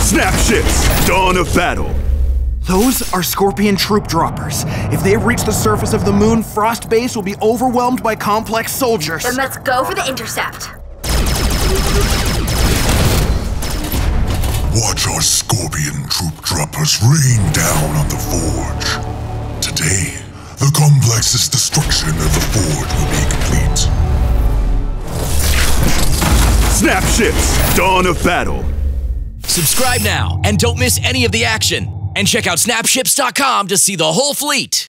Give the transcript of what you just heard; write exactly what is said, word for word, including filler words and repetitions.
Snapships, Dawn of Battle. Those are Scorpion troop droppers. If they reach the surface of the moon, Frost Base will be overwhelmed by complex soldiers. Then let's go for the intercept. Watch our Scorpion troop droppers rain down on the Forge. Today, the complex's destruction of the Forge will be complete. Snapships, Dawn of Battle. Subscribe now and don't miss any of the action. And check out snapships dot com to see the whole fleet.